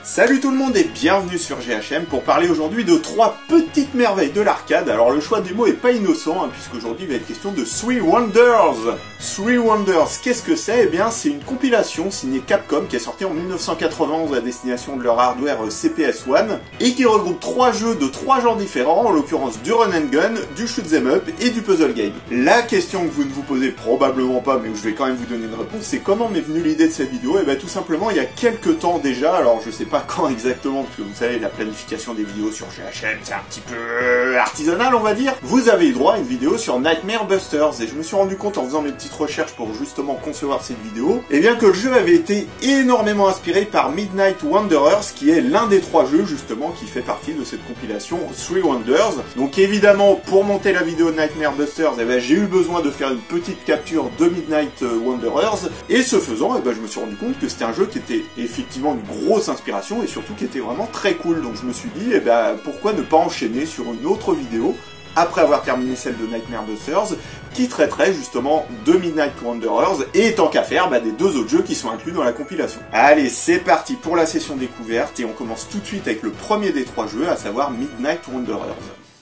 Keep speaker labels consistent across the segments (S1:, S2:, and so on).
S1: Salut tout le monde et bienvenue sur GHM pour parler aujourd'hui de 3 petites merveilles de l'arcade. Alors le choix des mots est pas innocent puisqu'aujourd'hui il va être question de Three Wonders. Three Wonders, qu'est-ce que c'est? Eh bien c'est une compilation signée Capcom qui est sortie en 1991 à destination de leur hardware CPS-1 et qui regroupe 3 jeux de 3 genres différents, en l'occurrence du run and gun, du shoot 'em up et du puzzle game. La question que vous ne vous posez probablement pas mais où je vais quand même vous donner une réponse, c'est comment m'est venue l'idée de cette vidéo? Et bien tout simplement il y a quelques temps déjà, alors je sais pas quand exactement, parce que vous savez, la planification des vidéos sur GHM, c'est un petit peu artisanal, on va dire. Vous avez eu droit à une vidéo sur Nightmare Busters, et je me suis rendu compte en faisant mes petites recherches pour justement concevoir cette vidéo, et bien que le jeu avait été énormément inspiré par Midnight Wanderers, qui est l'un des 3 jeux justement qui fait partie de cette compilation Three Wonders. Donc évidemment, pour monter la vidéo de Nightmare Busters, eh ben, j'ai eu besoin de faire une petite capture de Midnight Wanderers, et ce faisant, eh ben, je me suis rendu compte que c'était un jeu qui était effectivement une grosse inspiration, et surtout qui était vraiment très cool. Donc je me suis dit, eh ben, pourquoi ne pas enchaîner sur une autre vidéo après avoir terminé celle de Nightmare Busters, qui traiterait justement de Midnight Wanderers, et tant qu'à faire, des 2 autres jeux qui sont inclus dans la compilation. Allez, c'est parti pour la session découverte, et on commence tout de suite avec le premier des 3 jeux, à savoir Midnight Wanderers.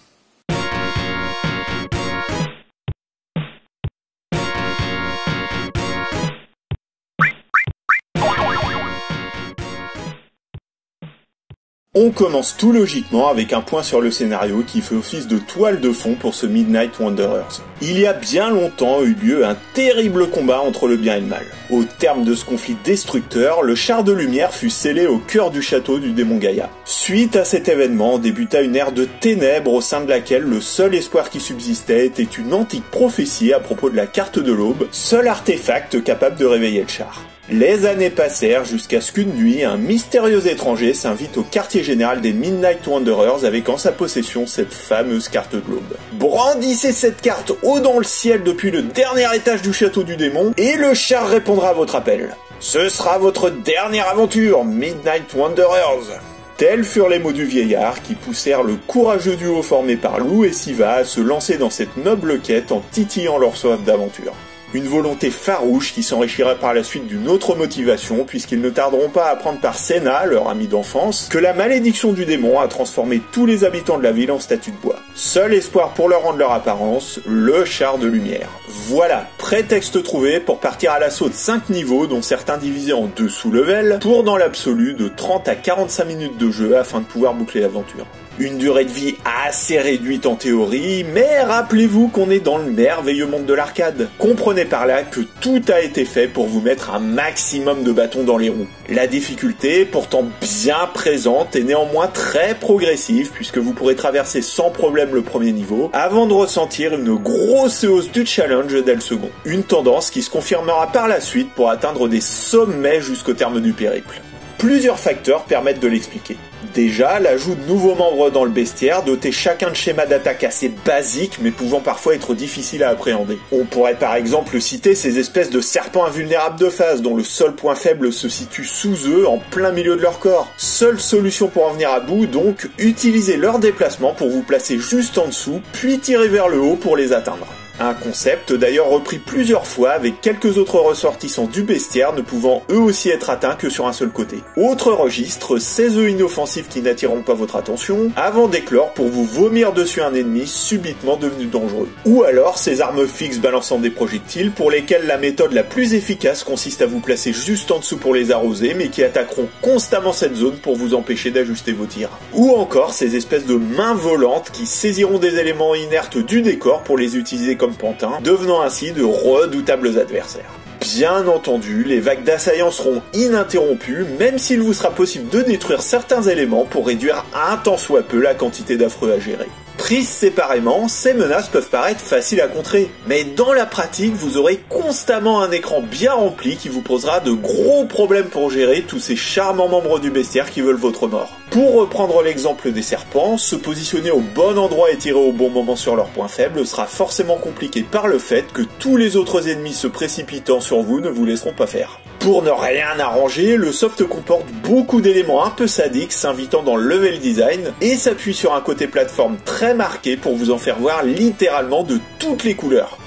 S1: On commence tout logiquement avec un point sur le scénario qui fait office de toile de fond pour ce Midnight Wanderers. Il y a bien longtemps eut lieu un terrible combat entre le bien et le mal. Au terme de ce conflit destructeur, le char de lumière fut scellé au cœur du château du démon Gaïa. Suite à cet événement, débuta une ère de ténèbres au sein de laquelle le seul espoir qui subsistait était une antique prophétie à propos de la carte de l'aube, seul artefact capable de réveiller le char. Les années passèrent jusqu'à ce qu'une nuit, un mystérieux étranger s'invite au quartier général des Midnight Wanderers avec en sa possession cette fameuse carte de l'aube. Brandissez cette carte haut dans le ciel depuis le dernier étage du château du démon et le char répondra à votre appel. Ce sera votre dernière aventure, Midnight Wanderers. Tels furent les mots du vieillard qui poussèrent le courageux duo formé par Lou et Siva à se lancer dans cette noble quête en titillant leur soif d'aventure. Une volonté farouche qui s'enrichira par la suite d'une autre motivation puisqu'ils ne tarderont pas à apprendre par Senna, leur ami d'enfance, que la malédiction du démon a transformé tous les habitants de la ville en statues de bois. Seul espoir pour leur rendre leur apparence, le char de lumière. Voilà, prétexte trouvé pour partir à l'assaut de 5 niveaux dont certains divisés en 2 sous-levels pour dans l'absolu de 30 à 45 minutes de jeu afin de pouvoir boucler l'aventure. Une durée de vie assez réduite en théorie, mais rappelez-vous qu'on est dans le merveilleux monde de l'arcade. Comprenez par là que tout a été fait pour vous mettre un maximum de bâtons dans les roues. La difficulté, pourtant bien présente, est néanmoins très progressive puisque vous pourrez traverser sans problème le premier niveau avant de ressentir une grosse hausse du challenge dès le second. Une tendance qui se confirmera par la suite pour atteindre des sommets jusqu'au terme du périple. Plusieurs facteurs permettent de l'expliquer. Déjà, l'ajout de nouveaux membres dans le bestiaire, dotés chacun de schémas d'attaque assez basiques, mais pouvant parfois être difficiles à appréhender. On pourrait par exemple citer ces espèces de serpents invulnérables de phase, dont le seul point faible se situe sous eux, en plein milieu de leur corps. Seule solution pour en venir à bout, donc, utiliser leur déplacement pour vous placer juste en dessous, puis tirer vers le haut pour les atteindre. Un concept d'ailleurs repris plusieurs fois avec quelques autres ressortissants du bestiaire ne pouvant eux aussi être atteints que sur un seul côté. Autre registre, ces œufs inoffensifs qui n'attireront pas votre attention avant d'éclore pour vous vomir dessus un ennemi subitement devenu dangereux. Ou alors ces armes fixes balançant des projectiles pour lesquelles la méthode la plus efficace consiste à vous placer juste en dessous pour les arroser mais qui attaqueront constamment cette zone pour vous empêcher d'ajuster vos tirs. Ou encore ces espèces de mains volantes qui saisiront des éléments inertes du décor pour les utiliser comme pantin, devenant ainsi de redoutables adversaires. Bien entendu, les vagues d'assaillants seront ininterrompues, même s'il vous sera possible de détruire certains éléments pour réduire un tant soit peu la quantité d'affreux à gérer. Prises séparément, ces menaces peuvent paraître faciles à contrer, mais dans la pratique, vous aurez constamment un écran bien rempli qui vous posera de gros problèmes pour gérer tous ces charmants membres du bestiaire qui veulent votre mort. Pour reprendre l'exemple des serpents, se positionner au bon endroit et tirer au bon moment sur leurs points faibles sera forcément compliqué par le fait que tous les autres ennemis se précipitant sur vous ne vous laisseront pas faire. Pour ne rien arranger, le soft comporte beaucoup d'éléments un peu sadiques s'invitant dans le level design et s'appuie sur un côté plateforme très marqué pour vous en faire voir littéralement de toutes les couleurs.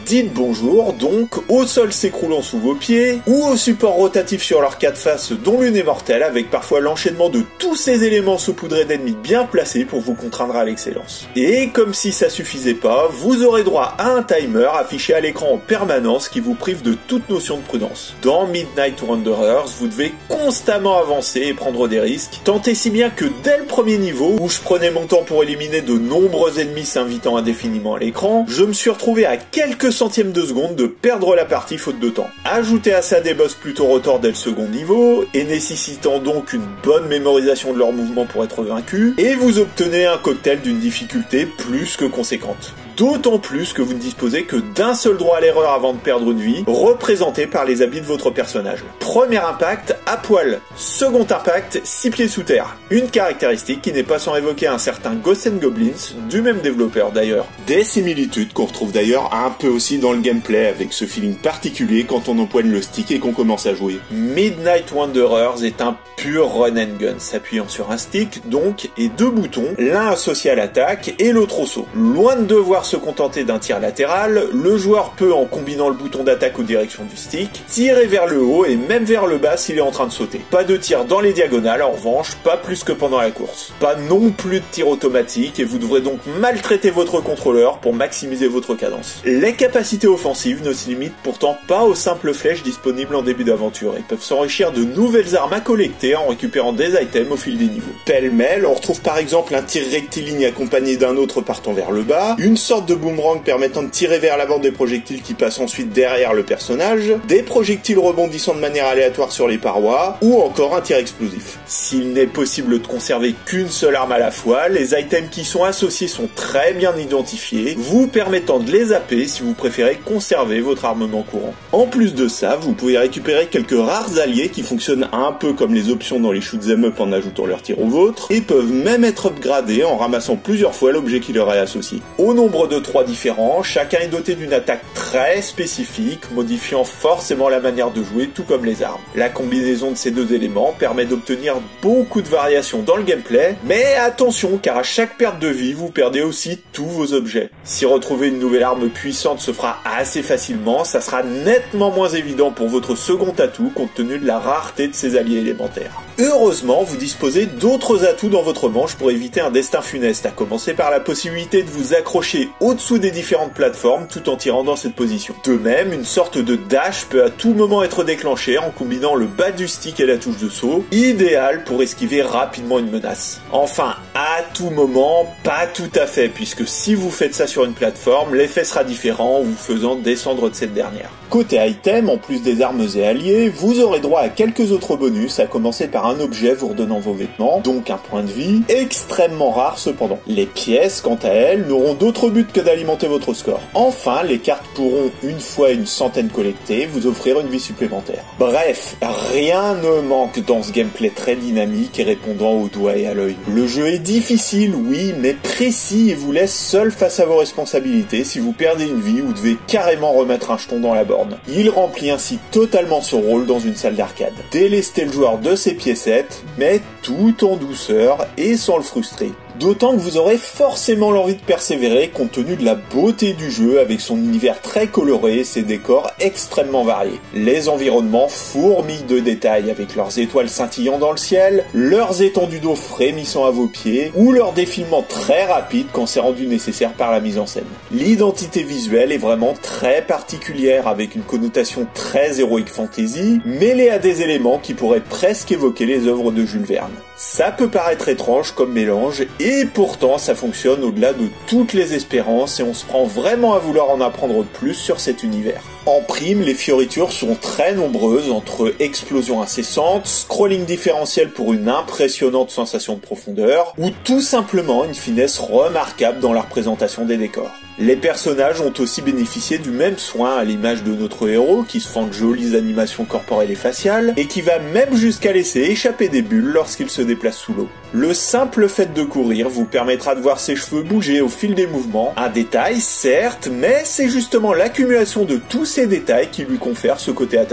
S1: Dites bonjour donc au sol s'écroulant sous vos pieds, ou au support rotatif sur leurs quatre faces dont l'une est mortelle, avec parfois l'enchaînement de tous ces éléments saupoudrés d'ennemis bien placés pour vous contraindre à l'excellence. Et comme si ça suffisait pas, vous aurez droit à un timer affiché à l'écran en permanence qui vous prive de toute notion de prudence. Dans Midnight Wanderers, vous devez constamment avancer et prendre des risques, tant et si bien que dès le premier niveau, où je prenais mon temps pour éliminer de nombreux ennemis s'invitant indéfiniment à l'écran, je me suis retrouvé à quelques centièmes de seconde de perdre la partie faute de temps. Ajoutez à ça des boss plutôt retors dès le second niveau, et nécessitant donc une bonne mémorisation de leurs mouvements pour être vaincu, et vous obtenez un cocktail d'une difficulté plus que conséquente. D'autant plus que vous ne disposez que d'un seul droit à l'erreur avant de perdre une vie, représenté par les habits de votre personnage. Premier impact, à poil. Second impact, 6 pieds sous terre. Une caractéristique qui n'est pas sans évoquer un certain Ghosts & Goblins, du même développeur d'ailleurs. Des similitudes qu'on retrouve d'ailleurs un peu aussi dans le gameplay, avec ce feeling particulier quand on empoigne le stick et qu'on commence à jouer. Midnight Wanderers est un pur run and gun, s'appuyant sur un stick donc, et deux boutons, l'un associé à l'attaque et l'autre au saut. Loin de devoir se contenter d'un tir latéral, le joueur peut, en combinant le bouton d'attaque aux directions du stick, tirer vers le haut et même vers le bas s'il est en train de sauter. Pas de tir dans les diagonales en revanche, pas plus que pendant la course. Pas non plus de tir automatique et vous devrez donc maltraiter votre contrôleur pour maximiser votre cadence. Les capacités offensives ne se limitent pourtant pas aux simples flèches disponibles en début d'aventure et peuvent s'enrichir de nouvelles armes à collecter en récupérant des items au fil des niveaux. Pêle-mêle, on retrouve par exemple un tir rectiligne accompagné d'un autre partant vers le bas, une sorte de boomerang permettant de tirer vers l'avant des projectiles qui passent ensuite derrière le personnage, des projectiles rebondissant de manière aléatoire sur les parois, ou encore un tir explosif. S'il n'est possible de conserver qu'une seule arme à la fois, les items qui sont associés sont très bien identifiés, vous permettant de les zapper si vous préférez conserver votre armement courant. En plus de ça, vous pouvez récupérer quelques rares alliés qui fonctionnent un peu comme les options dans les shoot'em up en ajoutant leur tir au vôtre, et peuvent même être upgradés en ramassant plusieurs fois l'objet qui leur est associé. Au nombre de 3 différents, chacun est doté d'une attaque très spécifique, modifiant forcément la manière de jouer tout comme les armes. La combinaison de ces deux éléments permet d'obtenir beaucoup de variations dans le gameplay, mais attention car à chaque perte de vie, vous perdez aussi tous vos objets. Si retrouver une nouvelle arme puissante se fera assez facilement, ça sera nettement moins évident pour votre second atout compte tenu de la rareté de ses alliés élémentaires. Heureusement, vous disposez d'autres atouts dans votre manche pour éviter un destin funeste, à commencer par la possibilité de vous accrocher au-dessous des différentes plateformes tout en tirant dans cette position. De même, une sorte de dash peut à tout moment être déclenché en combinant le bas du stick et la touche de saut, idéal pour esquiver rapidement une menace. Enfin, à tout moment, pas tout à fait, puisque si vous faites ça sur une plateforme, l'effet sera différent en vous faisant descendre de cette dernière. Côté item, en plus des armes et alliés, vous aurez droit à quelques autres bonus, à commencer par un objet vous redonnant vos vêtements, donc un point de vie, extrêmement rare cependant. Les pièces, quant à elles, n'auront d'autre but que d'alimenter votre score. Enfin, les cartes pourront, une fois une centaine collectées, vous offrir une vie supplémentaire. Bref, rien ne manque dans ce gameplay très dynamique et répondant au doigt et à l'œil. Le jeu est difficile, oui, mais précis et vous laisse seul face à vos responsabilités si vous perdez une vie ou devez carrément remettre un jeton dans la borne. Il remplit ainsi totalement son rôle dans une salle d'arcade. Délester le joueur de ses piécettes, mais tout en douceur et sans le frustrer. D'autant que vous aurez forcément l'envie de persévérer compte tenu de la beauté du jeu avec son univers très coloré et ses décors extrêmement variés. Les environnements fourmillent de détails avec leurs étoiles scintillant dans le ciel, leurs étendues d'eau frémissant à vos pieds ou leur défilement très rapide quand c'est rendu nécessaire par la mise en scène. L'identité visuelle est vraiment très particulière avec une connotation très heroic fantasy mêlée à des éléments qui pourraient presque évoquer les œuvres de Jules Verne. Ça peut paraître étrange comme mélange et pourtant ça fonctionne au-delà de toutes les espérances et on se prend vraiment à vouloir en apprendre plus sur cet univers. En prime, les fioritures sont très nombreuses entre explosions incessantes, scrolling différentiel pour une impressionnante sensation de profondeur, ou tout simplement une finesse remarquable dans la représentation des décors. Les personnages ont aussi bénéficié du même soin à l'image de notre héros qui se fend de jolies animations corporelles et faciales, et qui va même jusqu'à laisser échapper des bulles lorsqu'il se déplace sous l'eau. Le simple fait de courir vous permettra de voir ses cheveux bouger au fil des mouvements, un détail certes, mais c'est justement l'accumulation de tous ces détails qui lui confère ce côté attachant.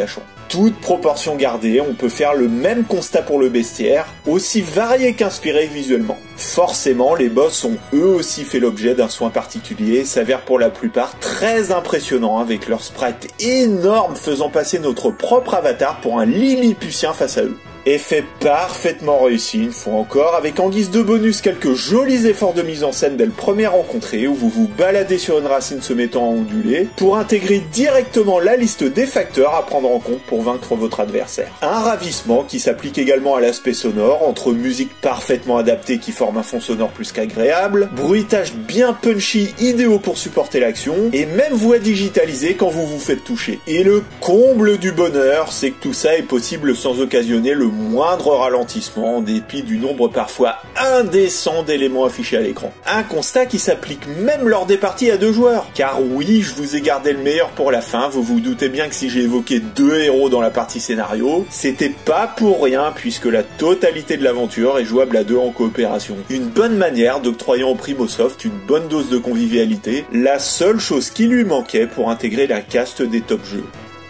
S1: Toute proportion gardée, on peut faire le même constat pour le bestiaire, aussi varié qu'inspiré visuellement. Forcément, les boss ont eux aussi fait l'objet d'un soin particulier et s'avèrent pour la plupart très impressionnants avec leurs sprites énormes faisant passer notre propre avatar pour un Lilliputien face à eux. Effet parfaitement réussi une fois encore, avec en guise de bonus quelques jolis efforts de mise en scène dès le premier rencontré où vous vous baladez sur une racine se mettant à onduler pour intégrer directement la liste des facteurs à prendre en compte pour vaincre votre adversaire. Un ravissement qui s'applique également à l'aspect sonore, entre musique parfaitement adaptée qui forme un fond sonore plus qu'agréable, bruitage bien punchy idéaux pour supporter l'action, et même voix digitalisée quand vous vous faites toucher. Et le comble du bonheur, c'est que tout ça est possible sans occasionner le moindre ralentissement en dépit du nombre parfois indécent d'éléments affichés à l'écran. Un constat qui s'applique même lors des parties à 2 joueurs. Car oui, je vous ai gardé le meilleur pour la fin, vous vous doutez bien que si j'ai évoqué 2 héros dans la partie scénario, c'était pas pour rien puisque la totalité de l'aventure est jouable à 2 en coopération. Une bonne manière d'octroyant au Primosoft une bonne dose de convivialité, la seule chose qui lui manquait pour intégrer la caste des top jeux.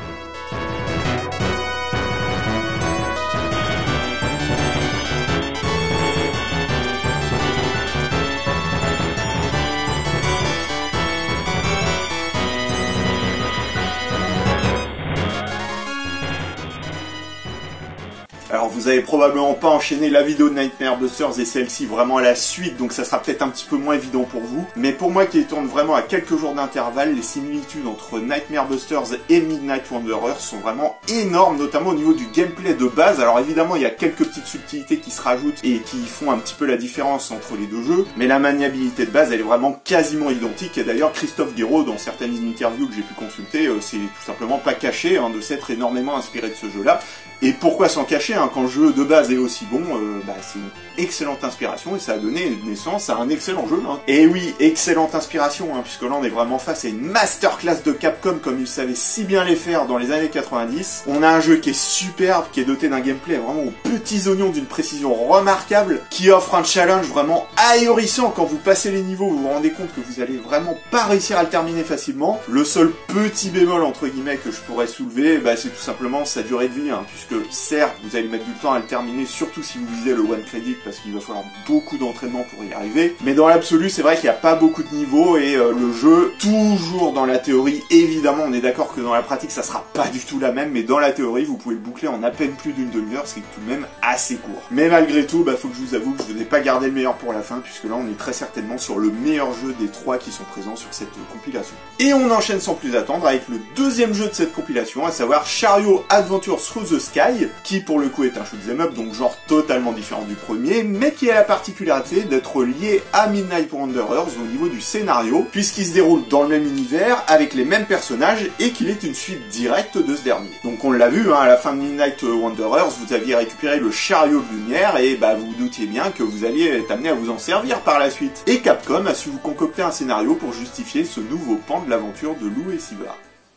S1: Alors vous avez probablement pas enchaîné la vidéo de Nightmare Busters et celle-ci vraiment à la suite, donc ça sera peut-être un petit peu moins évident pour vous. Mais pour moi qui tourne vraiment à quelques jours d'intervalle, les similitudes entre Nightmare Busters et Midnight Wanderers sont vraiment énormes, notamment au niveau du gameplay de base. Alors évidemment il y a quelques petites subtilités qui se rajoutent et qui font un petit peu la différence entre les 2 jeux, mais la maniabilité de base elle est vraiment quasiment identique. Et d'ailleurs Christophe Guéraud, dans certaines interviews que j'ai pu consulter, c'est tout simplement pas caché de s'être énormément inspiré de ce jeu-là. Et pourquoi s'en cacher quand le jeu de base est aussi bon, c'est une excellente inspiration et ça a donné naissance à un excellent jeu. Et oui, excellente inspiration, puisque là on est vraiment face à une masterclass de Capcom comme ils savaient si bien les faire dans les années 90. On a un jeu qui est superbe, qui est doté d'un gameplay vraiment aux petits oignons d'une précision remarquable, qui offre un challenge vraiment ahurissant. Quand vous passez les niveaux, vous vous rendez compte que vous allez vraiment pas réussir à le terminer facilement. Le seul petit bémol entre guillemets que je pourrais soulever, c'est tout simplement sa durée de vie, puisque certes vous allez mettre du temps à le terminer, surtout si vous visez le one credit, parce qu'il va falloir beaucoup d'entraînement pour y arriver. Mais dans l'absolu, c'est vrai qu'il n'y a pas beaucoup de niveaux et le jeu, toujours dans la théorie, évidemment, on est d'accord que dans la pratique, ça sera pas du tout la même, mais dans la théorie, vous pouvez le boucler en à peine plus d'une demi-heure, ce qui est tout de même assez court. Mais malgré tout, faut que je vous avoue que je n'ai pas gardé le meilleur pour la fin, puisque là, on est très certainement sur le meilleur jeu des 3 qui sont présents sur cette compilation. Et on enchaîne sans plus attendre avec le deuxième jeu de cette compilation, à savoir Chariot Adventure Through the Sky, qui pour le coup est un shoot'em up, donc genre totalement différent du premier, mais qui a la particularité d'être lié à Midnight Wanderers au niveau du scénario, puisqu'il se déroule dans le même univers, avec les mêmes personnages, et qu'il est une suite directe de ce dernier. Donc on l'a vu, à la fin de Midnight Wanderers, vous aviez récupéré le chariot de lumière, et vous vous doutiez bien que vous alliez être amené à vous en servir par la suite. Et Capcom a su vous concocter un scénario pour justifier ce nouveau pan de l'aventure de Lou et Siva.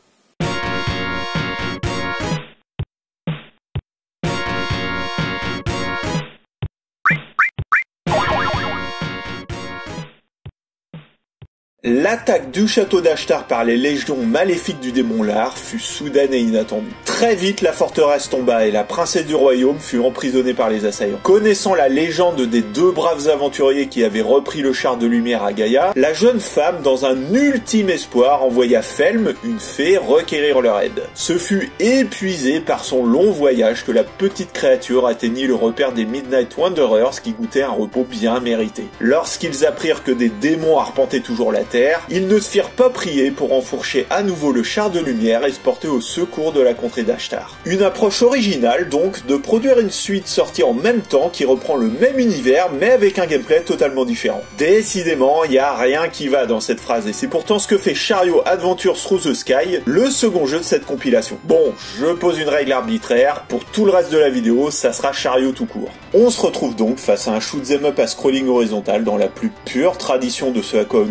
S1: L'attaque du château d'Ashtar par les légions maléfiques du démon Lar fut soudaine et inattendue. Très vite, la forteresse tomba et la princesse du royaume fut emprisonnée par les assaillants. Connaissant la légende des 2 braves aventuriers qui avaient repris le char de lumière à Gaïa, la jeune femme, dans un ultime espoir, envoya Felm, une fée, requérir leur aide. Ce fut épuisé par son long voyage que la petite créature atteignit le repère des Midnight Wanderers qui goûtaient un repos bien mérité. Lorsqu'ils apprirent que des démons arpentaient toujours la terre, ils ne se firent pas prier pour enfourcher à nouveau le char de lumière et se porter au secours de la contrée d'Ashtar. Une approche originale donc de produire une suite sortie en même temps qui reprend le même univers mais avec un gameplay totalement différent. Décidément, il n'y a rien qui va dans cette phrase et c'est pourtant ce que fait Chariot Adventure Through the Sky, le second jeu de cette compilation. Bon, je pose une règle arbitraire, pour tout le reste de la vidéo, ça sera Chariot tout court. On se retrouve donc face à un shoot'em up à scrolling horizontal dans la plus pure tradition de ce à quoi vous nous avez habitués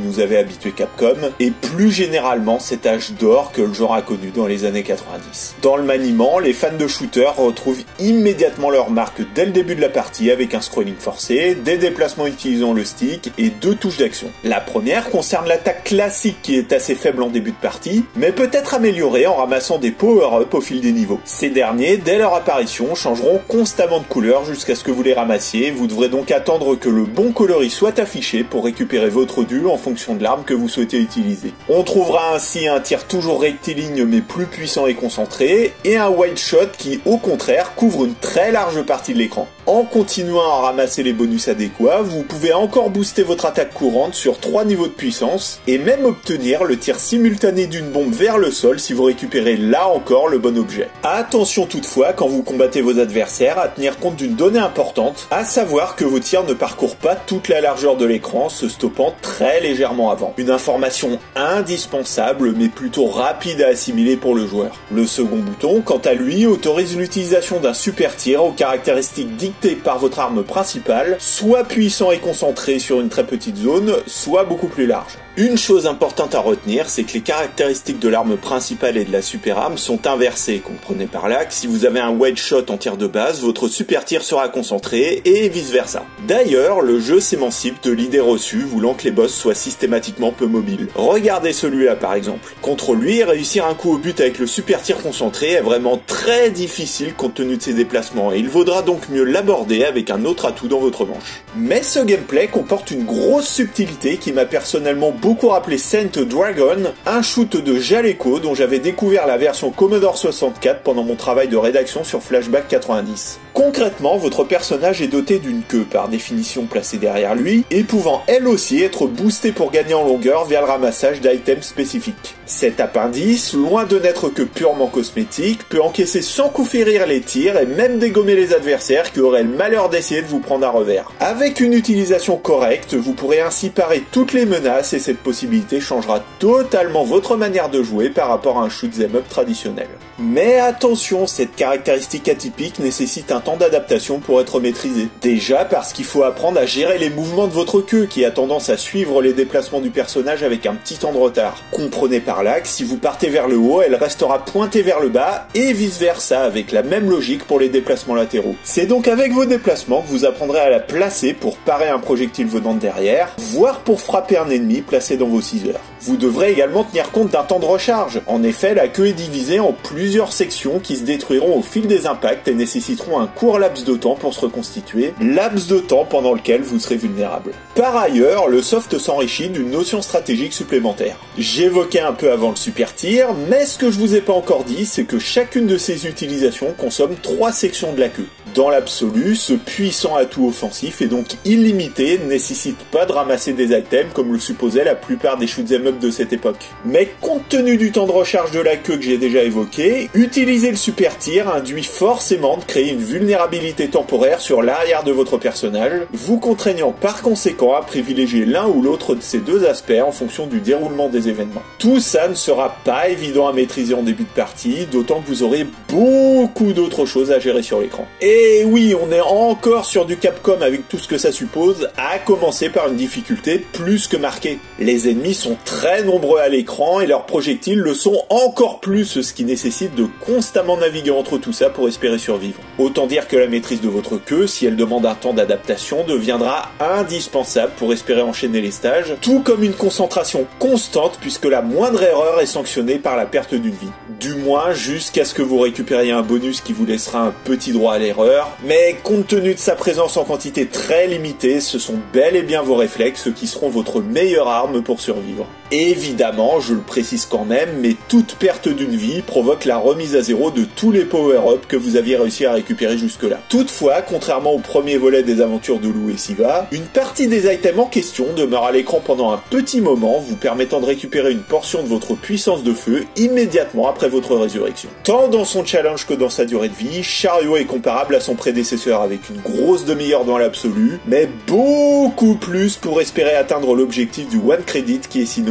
S1: habitué Capcom, et plus généralement cet âge d'or que le genre a connu dans les années 90. Dans le maniement, les fans de shooter retrouvent immédiatement leur marque dès le début de la partie avec un scrolling forcé, des déplacements utilisant le stick et 2 touches d'action. La première concerne l'attaque classique qui est assez faible en début de partie, mais peut être améliorée en ramassant des power-up au fil des niveaux. Ces derniers, dès leur apparition, changeront constamment de couleur jusqu'à ce que vous les ramassiez, vous devrez donc attendre que le bon coloris soit affiché pour récupérer votre dû en fonction de l'arme que vous souhaitez utiliser. On trouvera ainsi un tir toujours rectiligne mais plus puissant et concentré, et un wide shot qui au contraire couvre une très large partie de l'écran. En continuant à ramasser les bonus adéquats, vous pouvez encore booster votre attaque courante sur 3 niveaux de puissance, et même obtenir le tir simultané d'une bombe vers le sol si vous récupérez là encore le bon objet. Attention toutefois quand vous combattez vos adversaires à tenir compte d'une donnée importante, à savoir que vos tirs ne parcourent pas toute la largeur de l'écran, se stoppant très légèrement avant. Une information indispensable mais plutôt rapide à assimiler pour le joueur. Le second bouton, quant à lui, autorise l'utilisation d'un super tir aux caractéristiques dictées par votre arme principale, soit puissant et concentré sur une très petite zone, soit beaucoup plus large. Une chose importante à retenir, c'est que les caractéristiques de l'arme principale et de la super arme sont inversées. Comprenez par là que si vous avez un wedge shot en tir de base, votre super tir sera concentré et vice versa. D'ailleurs, le jeu s'émancipe de l'idée reçue voulant que les boss soient systématiquement peu mobiles. Regardez celui-là par exemple. Contre lui, réussir un coup au but avec le super tir concentré est vraiment très difficile compte tenu de ses déplacements et il vaudra donc mieux l'aborder avec un autre atout dans votre manche. Mais ce gameplay comporte une grosse subtilité qui m'a personnellement beaucoup rappelé Saint Dragon, un shoot de Jaleco dont j'avais découvert la version Commodore 64 pendant mon travail de rédaction sur Flashback 90. Concrètement, votre personnage est doté d'une queue par définition placée derrière lui et pouvant elle aussi être boostée pour gagner en longueur via le ramassage d'items spécifiques. Cet appendice, loin de n'être que purement cosmétique, peut encaisser sans coup férir les tirs et même dégommer les adversaires qui auraient le malheur d'essayer de vous prendre à revers. Avec une utilisation correcte, vous pourrez ainsi parer toutes les menaces et cette possibilité changera totalement votre manière de jouer par rapport à un shoot'em up traditionnel. Mais attention, cette caractéristique atypique nécessite un temps d'adaptation pour être maîtrisé. Déjà parce qu'il faut apprendre à gérer les mouvements de votre queue qui a tendance à suivre les déplacements du personnage avec un petit temps de retard. Comprenez par là que si vous partez vers le haut, elle restera pointée vers le bas et vice versa avec la même logique pour les déplacements latéraux. C'est donc avec vos déplacements que vous apprendrez à la placer pour parer un projectile venant de derrière, voire pour frapper un ennemi placé dans vos scissors. Vous devrez également tenir compte d'un temps de recharge. En effet, la queue est divisée en plusieurs sections qui se détruiront au fil des impacts et nécessiteront un court laps de temps pour se reconstituer, laps de temps pendant lequel vous serez vulnérable. Par ailleurs, le soft s'enrichit d'une notion stratégique supplémentaire. J'évoquais un peu avant le super tir, mais ce que je vous ai pas encore dit, c'est que chacune de ces utilisations consomme 3 sections de la queue. Dans l'absolu, ce puissant atout offensif est donc illimité, ne nécessite pas de ramasser des items comme le supposaient la plupart des shoot'em up de cette époque. Mais compte tenu du temps de recharge de la queue que j'ai déjà évoqué, utiliser le super tir induit forcément de créer une vulnérabilité temporaire sur l'arrière de votre personnage, vous contraignant par conséquent à privilégier l'un ou l'autre de ces deux aspects en fonction du déroulement des événements. Tout ça ne sera pas évident à maîtriser en début de partie, d'autant que vous aurez beaucoup d'autres choses à gérer sur l'écran. Et oui, on est encore sur du Capcom avec tout ce que ça suppose, à commencer par une difficulté plus que marquée. Les ennemis sont très nombreux à l'écran et leurs projectiles le sont encore plus, ce qui nécessite de constamment naviguer entre tout ça pour espérer survivre. Autant dire que la maîtrise de votre queue, si elle demande un temps d'adaptation, deviendra indispensable pour espérer enchaîner les stages, tout comme une concentration constante puisque la moindre erreur est sanctionnée par la perte d'une vie. Du moins jusqu'à ce que vous récupériez un bonus qui vous laissera un petit droit à l'erreur, mais compte tenu de sa présence en quantité très limitée, ce sont bel et bien vos réflexes qui seront votre meilleure arme pour survivre. Évidemment, je le précise quand même, mais toute perte d'une vie provoque la remise à zéro de tous les power-ups que vous aviez réussi à récupérer jusque-là. Toutefois, contrairement au premier volet des aventures de Lou et Siva, une partie des items en question demeure à l'écran pendant un petit moment, vous permettant de récupérer une portion de votre puissance de feu immédiatement après votre résurrection. Tant dans son challenge que dans sa durée de vie, Chariot est comparable à son prédécesseur avec une grosse demi-heure dans l'absolu, mais beaucoup plus pour espérer atteindre l'objectif du one credit qui est synonyme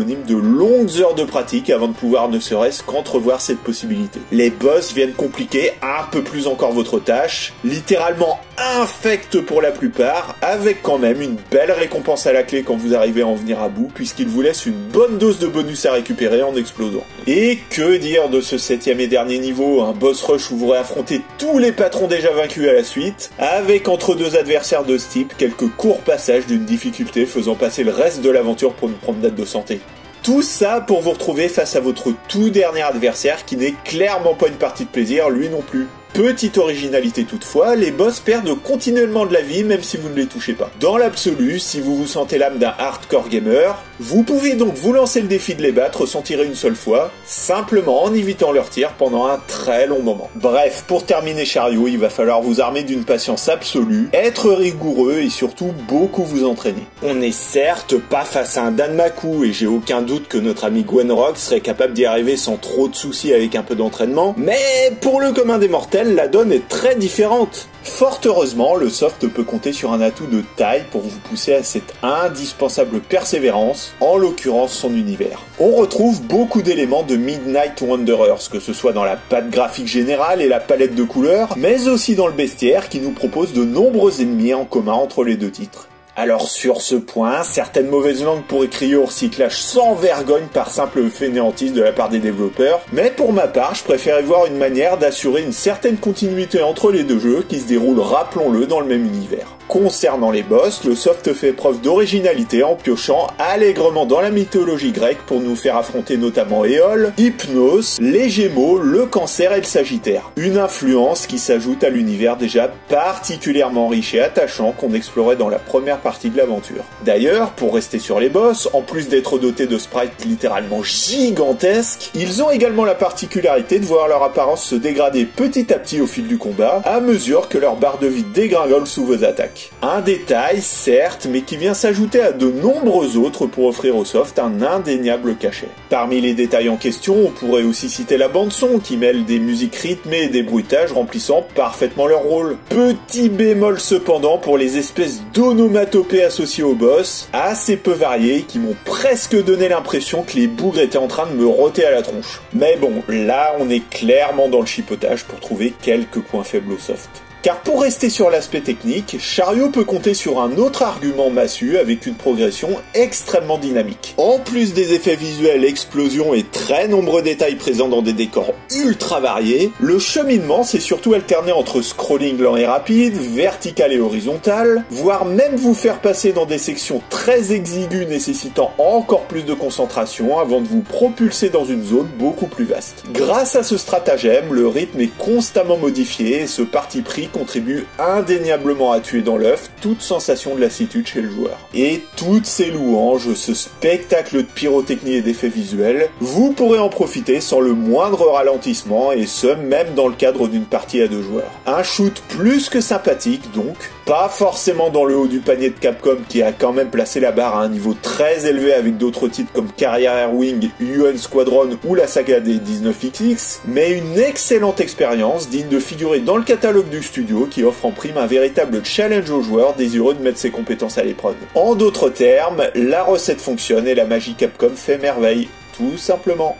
S1: synonyme de longues heures de pratique avant de pouvoir ne serait-ce qu'entrevoir cette possibilité. Les boss viennent compliquer un peu plus encore votre tâche, littéralement infects pour la plupart, avec quand même une belle récompense à la clé quand vous arrivez à en venir à bout, puisqu'il vous laisse une bonne dose de bonus à récupérer en explosant. Et que dire de ce 7e et dernier niveau, un boss rush où vous réaffrontez tous les patrons déjà vaincus à la suite, avec entre deux adversaires de ce type, quelques courts passages d'une difficulté faisant passer le reste de l'aventure pour une promenade de santé. Tout ça pour vous retrouver face à votre tout dernier adversaire qui n'est clairement pas une partie de plaisir, lui non plus. Petite originalité toutefois, les boss perdent continuellement de la vie même si vous ne les touchez pas. Dans l'absolu, si vous vous sentez l'âme d'un hardcore gamer, vous pouvez donc vous lancer le défi de les battre sans tirer une seule fois, simplement en évitant leurs tirs pendant un très long moment. Bref, pour terminer Chariot, il va falloir vous armer d'une patience absolue, être rigoureux et surtout beaucoup vous entraîner. On n'est certes pas face à un Danmaku et j'ai aucun doute que notre ami Gwenrock serait capable d'y arriver sans trop de soucis avec un peu d'entraînement, mais pour le commun des mortels, la donne est très différente. Fort heureusement, le soft peut compter sur un atout de taille pour vous pousser à cette indispensable persévérance, en l'occurrence son univers. On retrouve beaucoup d'éléments de Midnight Wanderers, que ce soit dans la patte graphique générale et la palette de couleurs, mais aussi dans le bestiaire qui nous propose de nombreux ennemis en commun entre les deux titres. Alors sur ce point, certaines mauvaises langues pourraient crier au recyclage sans vergogne par simple fainéantise de la part des développeurs, mais pour ma part, je préférais voir une manière d'assurer une certaine continuité entre les deux jeux qui se déroulent, rappelons-le, dans le même univers. Concernant les boss, le soft fait preuve d'originalité en piochant allègrement dans la mythologie grecque pour nous faire affronter notamment Éole, Hypnos, les Gémeaux, le Cancer et le Sagittaire. Une influence qui s'ajoute à l'univers déjà particulièrement riche et attachant qu'on explorait dans la première partie de l'aventure. D'ailleurs, pour rester sur les boss, en plus d'être dotés de sprites littéralement gigantesques, ils ont également la particularité de voir leur apparence se dégrader petit à petit au fil du combat, à mesure que leur barre de vie dégringole sous vos attaques. Un détail, certes, mais qui vient s'ajouter à de nombreux autres pour offrir au soft un indéniable cachet. Parmi les détails en question, on pourrait aussi citer la bande-son, qui mêle des musiques rythmées et des bruitages remplissant parfaitement leur rôle. Petit bémol cependant pour les espèces d'onomatopées associées au boss, assez peu variées, qui m'ont presque donné l'impression que les bougres étaient en train de me roter à la tronche. Mais bon, là on est clairement dans le chipotage pour trouver quelques points faibles au soft. Car pour rester sur l'aspect technique, Chariot peut compter sur un autre argument massue avec une progression extrêmement dynamique. En plus des effets visuels, explosions et très nombreux détails présents dans des décors ultra variés, le cheminement s'est surtout alterné entre scrolling lent et rapide, vertical et horizontal, voire même vous faire passer dans des sections très exiguës nécessitant encore plus de concentration avant de vous propulser dans une zone beaucoup plus vaste. Grâce à ce stratagème, le rythme est constamment modifié et ce parti pris contribue indéniablement à tuer dans l'œuf toute sensation de lassitude chez le joueur. Et toutes ces louanges, ce spectacle de pyrotechnie et d'effets visuels, vous pourrez en profiter sans le moindre ralentissement et ce, même dans le cadre d'une partie à deux joueurs. Un shoot plus que sympathique donc, pas forcément dans le haut du panier de Capcom qui a quand même placé la barre à un niveau très élevé avec d'autres titres comme Carrier Air Wing, UN Squadron ou la saga des 19XX, mais une excellente expérience digne de figurer dans le catalogue du studio qui offre en prime un véritable challenge aux joueurs désireux de mettre ses compétences à l'épreuve. En d'autres termes, la recette fonctionne et la magie Capcom fait merveille, tout simplement.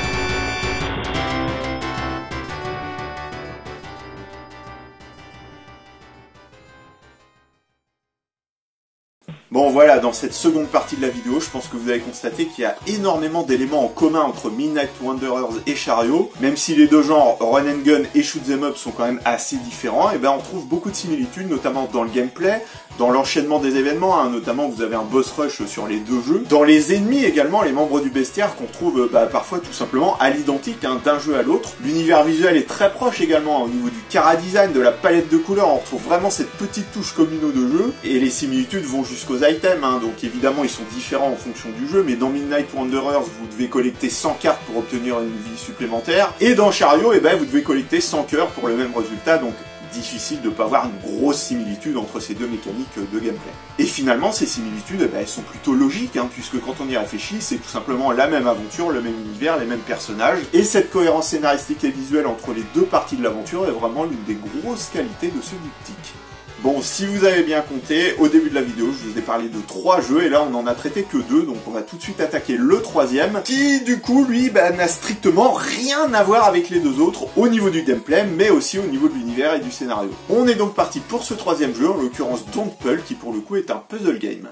S1: Bon voilà, dans cette seconde partie de la vidéo, je pense que vous avez constaté qu'il y a énormément d'éléments en commun entre Midnight Wanderers et Chariot. Même si les deux genres Run and Gun et Shoot 'em Up sont quand même assez différents, et ben on trouve beaucoup de similitudes, notamment dans le gameplay, dans l'enchaînement des événements, notamment vous avez un boss rush sur les deux jeux. Dans les ennemis également, les membres du bestiaire qu'on trouve parfois tout simplement à l'identique d'un jeu à l'autre. L'univers visuel est très proche également au niveau du chara-design, de la palette de couleurs, on retrouve vraiment cette petite touche commune de jeu, et les similitudes vont jusqu'aux items, donc évidemment ils sont différents en fonction du jeu, mais dans Midnight Wanderers vous devez collecter 100 cartes pour obtenir une vie supplémentaire, et dans Chariot, vous devez collecter 100 cœurs pour le même résultat, donc difficile de ne pas voir une grosse similitude entre ces deux mécaniques de gameplay. Et finalement, ces similitudes, elles sont plutôt logiques, puisque quand on y réfléchit, c'est tout simplement la même aventure, le même univers, les mêmes personnages, et cette cohérence scénaristique et visuelle entre les deux parties de l'aventure est vraiment l'une des grosses qualités de ce diptyque. Bon, si vous avez bien compté, au début de la vidéo, je vous ai parlé de 3 jeux, et là on en a traité que 2, donc on va tout de suite attaquer le 3e, qui du coup, lui, n'a strictement rien à voir avec les 2 autres, au niveau du gameplay, mais aussi au niveau de l'univers et du scénario. On est donc parti pour ce 3e jeu, en l'occurrence Dawnfall, qui pour le coup est un puzzle game.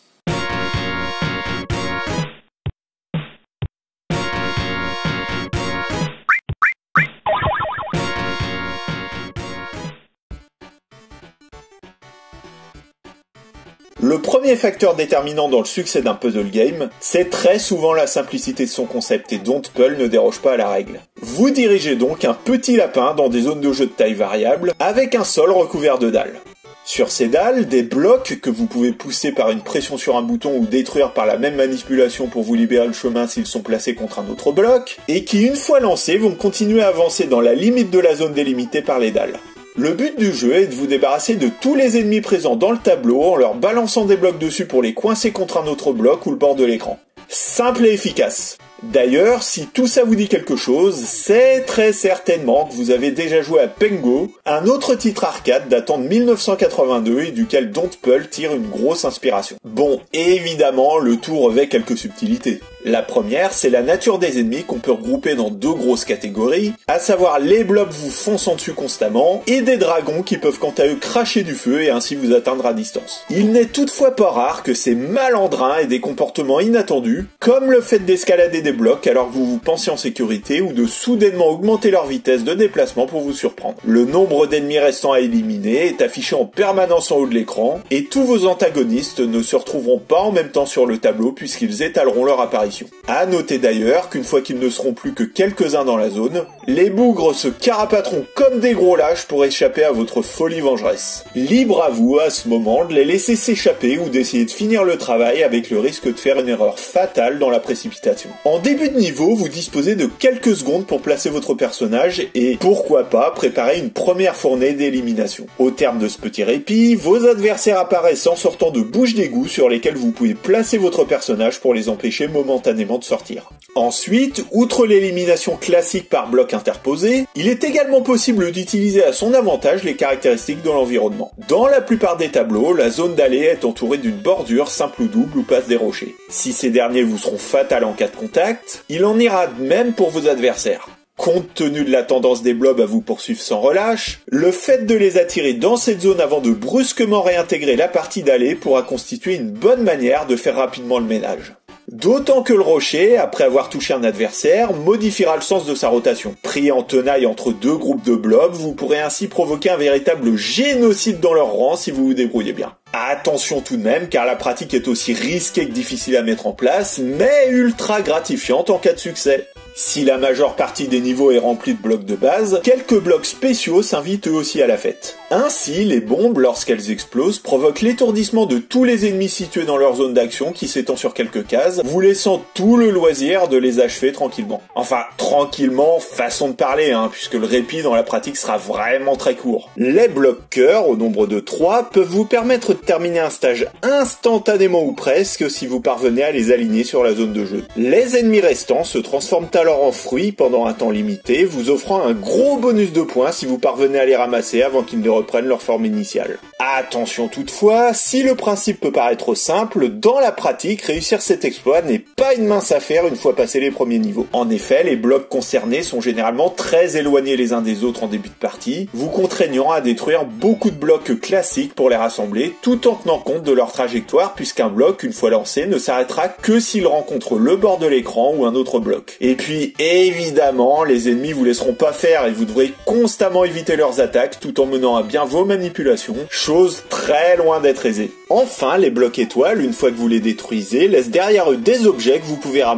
S1: Le premier facteur déterminant dans le succès d'un puzzle game, c'est très souvent la simplicité de son concept, et Dawnfall ne déroge pas à la règle. Vous dirigez donc un petit lapin dans des zones de jeu de taille variable, avec un sol recouvert de dalles. Sur ces dalles, des blocs que vous pouvez pousser par une pression sur un bouton ou détruire par la même manipulation pour vous libérer le chemin s'ils sont placés contre un autre bloc, et qui une fois lancés vont continuer à avancer dans la limite de la zone délimitée par les dalles. Le but du jeu est de vous débarrasser de tous les ennemis présents dans le tableau en leur balançant des blocs dessus pour les coincer contre un autre bloc ou le bord de l'écran. Simple et efficace. D'ailleurs, si tout ça vous dit quelque chose, c'est très certainement que vous avez déjà joué à Pengo, un autre titre arcade datant de 1982 et duquel Dawnfall tire une grosse inspiration. Bon, évidemment, le tout revêt quelques subtilités. La première, c'est la nature des ennemis qu'on peut regrouper dans 2 grosses catégories, à savoir les blobs vous fonçant dessus constamment, et des dragons qui peuvent quant à eux cracher du feu et ainsi vous atteindre à distance. Il n'est toutefois pas rare que ces malandrins aient des comportements inattendus, comme le fait d'escalader des blocs alors que vous vous pensez en sécurité, ou de soudainement augmenter leur vitesse de déplacement pour vous surprendre. Le nombre d'ennemis restants à éliminer est affiché en permanence en haut de l'écran, et tous vos antagonistes ne se retrouveront pas en même temps sur le tableau puisqu'ils étaleront leur apparition. À noter d'ailleurs qu'une fois qu'ils ne seront plus que quelques-uns dans la zone, les bougres se carapateront comme des gros lâches pour échapper à votre folie vengeresse. Libre à vous à ce moment de les laisser s'échapper ou d'essayer de finir le travail avec le risque de faire une erreur fatale dans la précipitation. En début de niveau, vous disposez de quelques secondes pour placer votre personnage et, pourquoi pas, préparer une première fournée d'élimination. Au terme de ce petit répit, vos adversaires apparaissent en sortant de bouches d'égout sur lesquelles vous pouvez placer votre personnage pour les empêcher momentanément de sortir. Ensuite, outre l'élimination classique par bloc interposé, il est également possible d'utiliser à son avantage les caractéristiques de l'environnement. Dans la plupart des tableaux, la zone d'allée est entourée d'une bordure simple ou double où passent des rochers. Si ces derniers vous seront fatals en cas de contact, il en ira de même pour vos adversaires. Compte tenu de la tendance des blobs à vous poursuivre sans relâche, le fait de les attirer dans cette zone avant de brusquement réintégrer la partie d'allée pourra constituer une bonne manière de faire rapidement le ménage. D'autant que le rocher, après avoir touché un adversaire, modifiera le sens de sa rotation. Pris en tenaille entre 2 groupes de blobs, vous pourrez ainsi provoquer un véritable génocide dans leur rang si vous vous débrouillez bien. Attention tout de même, car la pratique est aussi risquée que difficile à mettre en place, mais ultra gratifiante en cas de succès. Si la majeure partie des niveaux est remplie de blocs de base, quelques blocs spéciaux s'invitent eux aussi à la fête. Ainsi, les bombes, lorsqu'elles explosent, provoquent l'étourdissement de tous les ennemis situés dans leur zone d'action qui s'étend sur quelques cases, vous laissant tout le loisir de les achever tranquillement. Enfin, tranquillement, façon de parler, puisque le répit dans la pratique sera vraiment très court. Les blocs cœur, au nombre de 3, peuvent vous permettre de terminer un stage instantanément ou presque si vous parvenez à les aligner sur la zone de jeu. Les ennemis restants se transforment alors en fruits pendant un temps limité, vous offrant un gros bonus de points si vous parvenez à les ramasser avant qu'ils ne reprennent leur forme initiale. Attention toutefois, si le principe peut paraître simple, dans la pratique, réussir cet exploit n'est pas une mince affaire une fois passé les premiers niveaux. En effet, les blocs concernés sont généralement très éloignés les uns des autres en début de partie, vous contraignant à détruire beaucoup de blocs classiques pour les rassembler, tout en tenant compte de leur trajectoire, puisqu'un bloc, une fois lancé, ne s'arrêtera que s'il rencontre le bord de l'écran ou un autre bloc. Et puis, évidemment, les ennemis vous laisseront pas faire et vous devrez constamment éviter leurs attaques tout en menant à bien vos manipulations, chose très loin d'être aisée. Enfin, les blocs étoiles, une fois que vous les détruisez, laissent derrière eux des objets que vous pouvez ramasser.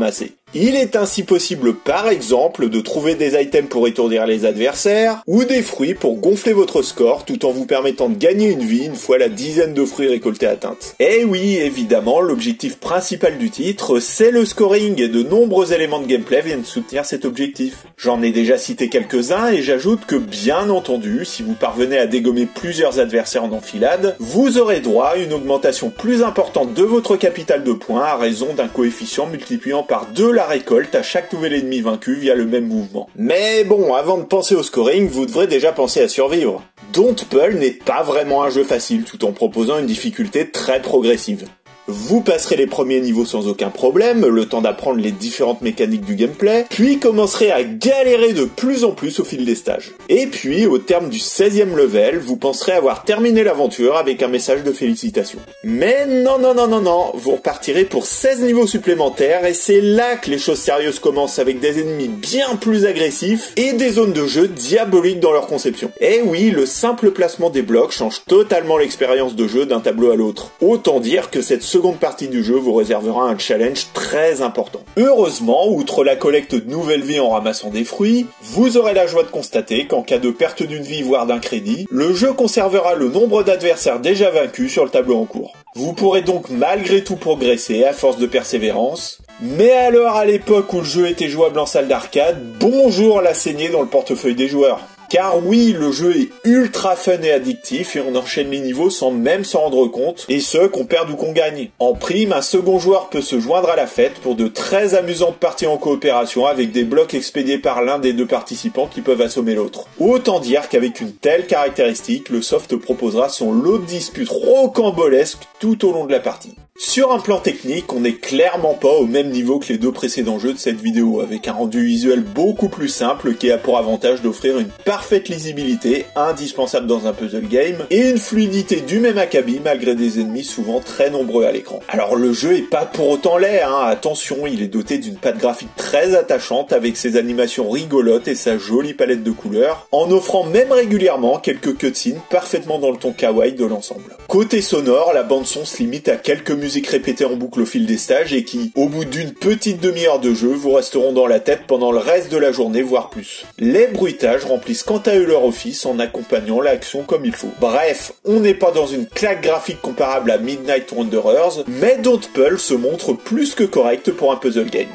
S1: Il est ainsi possible par exemple de trouver des items pour étourdir les adversaires, ou des fruits pour gonfler votre score tout en vous permettant de gagner une vie une fois la dizaine de fruits récoltés atteinte. Et oui, évidemment, l'objectif principal du titre, c'est le scoring et de nombreux éléments de gameplay viennent soutenir cet objectif. J'en ai déjà cité quelques-uns et j'ajoute que bien entendu, si vous parvenez à dégommer plusieurs adversaires en enfilade, vous aurez droit à une augmentation plus importante de votre capital de points à raison d'un coefficient multipliant par 2 la récolte à chaque nouvel ennemi vaincu via le même mouvement. Mais bon, avant de penser au scoring, vous devrez déjà penser à survivre. Dauntfall n'est pas vraiment un jeu facile tout en proposant une difficulté très progressive. Vous passerez les premiers niveaux sans aucun problème, le temps d'apprendre les différentes mécaniques du gameplay, puis commencerez à galérer de plus en plus au fil des stages. Et puis, au terme du 16e level, vous penserez avoir terminé l'aventure avec un message de félicitations. Mais non, vous repartirez pour 16 niveaux supplémentaires et c'est là que les choses sérieuses commencent avec des ennemis bien plus agressifs et des zones de jeu diaboliques dans leur conception. Et oui, le simple placement des blocs change totalement l'expérience de jeu d'un tableau à l'autre. Autant dire que cette seconde partie du jeu vous réservera un challenge très important. Heureusement, outre la collecte de nouvelles vies en ramassant des fruits, vous aurez la joie de constater qu'en cas de perte d'une vie voire d'un crédit, le jeu conservera le nombre d'adversaires déjà vaincus sur le tableau en cours. Vous pourrez donc malgré tout progresser à force de persévérance, mais alors à l'époque où le jeu était jouable en salle d'arcade, bonjour la saignée dans le portefeuille des joueurs. Car oui, le jeu est ultra fun et addictif et on enchaîne les niveaux sans même s'en rendre compte, et ce, qu'on perde ou qu'on gagne. En prime, un second joueur peut se joindre à la fête pour de très amusantes parties en coopération avec des blocs expédiés par l'un des deux participants qui peuvent assommer l'autre. Autant dire qu'avec une telle caractéristique, le soft proposera son lot de disputes rocambolesques tout au long de la partie. Sur un plan technique, on n'est clairement pas au même niveau que les deux précédents jeux de cette vidéo, avec un rendu visuel beaucoup plus simple qui a pour avantage d'offrir une parfaite lisibilité, indispensable dans un puzzle game, et une fluidité du même acabit malgré des ennemis souvent très nombreux à l'écran. Alors le jeu est pas pour autant laid, attention, il est doté d'une patte graphique très attachante avec ses animations rigolotes et sa jolie palette de couleurs, en offrant même régulièrement quelques cutscenes parfaitement dans le ton kawaii de l'ensemble. Côté sonore, la bande son se limite à quelques musiques répétées en boucle au fil des stages et qui, au bout d'une petite demi-heure de jeu, vous resteront dans la tête pendant le reste de la journée, voire plus. Les bruitages remplissent quant à eux leur office en accompagnant l'action comme il faut. Bref, on n'est pas dans une claque graphique comparable à Midnight Wanderers, mais Dauntfall se montre plus que correct pour un puzzle game.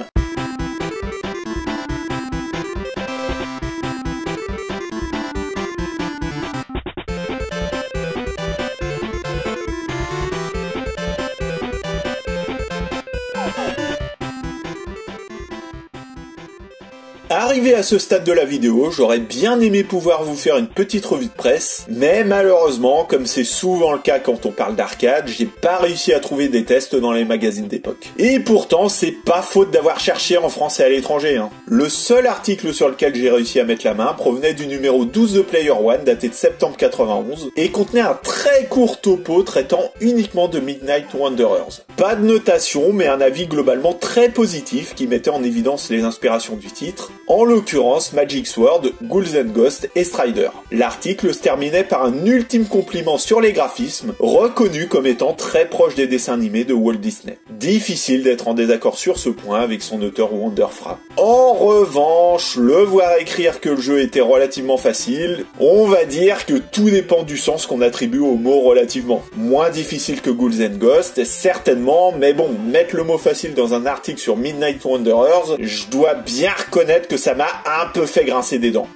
S1: Arrivé à ce stade de la vidéo, j'aurais bien aimé pouvoir vous faire une petite revue de presse, mais malheureusement, comme c'est souvent le cas quand on parle d'arcade, j'ai pas réussi à trouver des tests dans les magazines d'époque. Et pourtant, c'est pas faute d'avoir cherché en France et à l'étranger. Le seul article sur lequel j'ai réussi à mettre la main provenait du numéro 12 de Player One, daté de septembre 91, et contenait un très court topo traitant uniquement de Midnight Wanderers. Pas de notation, mais un avis globalement très positif qui mettait en évidence les inspirations du titre, en l'occurrence Magic Sword, Ghouls and Ghosts et Strider. L'article se terminait par un ultime compliment sur les graphismes, reconnus comme étant très proches des dessins animés de Walt Disney. Difficile d'être en désaccord sur ce point avec son auteur Wonderfra. En revanche, le voir écrire que le jeu était relativement facile, on va dire que tout dépend du sens qu'on attribue au mot relativement. Moins difficile que Ghouls and Ghosts, certainement, mais bon, mettre le mot facile dans un article sur Midnight Wanderers, je dois bien reconnaître que ça m'a un peu fait grincer des dents.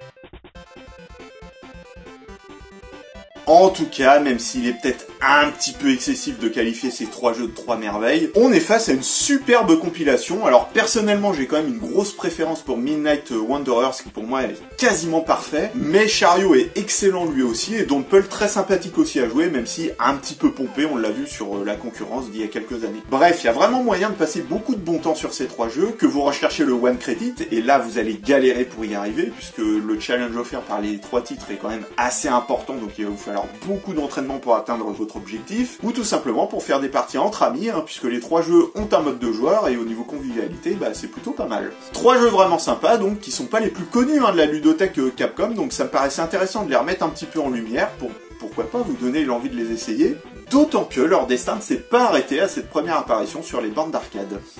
S1: En tout cas, même s'il est peut-être un petit peu excessif de qualifier ces trois jeux de 3 merveilles, on est face à une superbe compilation. Alors personnellement, j'ai quand même une grosse préférence pour Midnight Wanderers, qui pour moi est quasiment parfait, mais Chariot est excellent lui aussi, et Dauntfall très sympathique aussi à jouer, même si un petit peu pompé, on l'a vu sur la concurrence d'il y a quelques années. Bref, il y a vraiment moyen de passer beaucoup de bon temps sur ces trois jeux, que vous recherchez le One Credit, et là vous allez galérer pour y arriver, puisque le challenge offert par les 3 titres est quand même assez important, donc il va vous falloir beaucoup d'entraînement pour atteindre votre objectif, ou tout simplement pour faire des parties entre amis, puisque les 3 jeux ont un mode de joueur, et au niveau convivialité, c'est plutôt pas mal. 3 jeux vraiment sympas, donc, qui sont pas les plus connus de la ludothèque Capcom, donc ça me paraissait intéressant de les remettre un petit peu en lumière, pour pourquoi pas vous donner l'envie de les essayer, d'autant que leur destin ne s'est pas arrêté à cette première apparition sur les bornes d'arcade.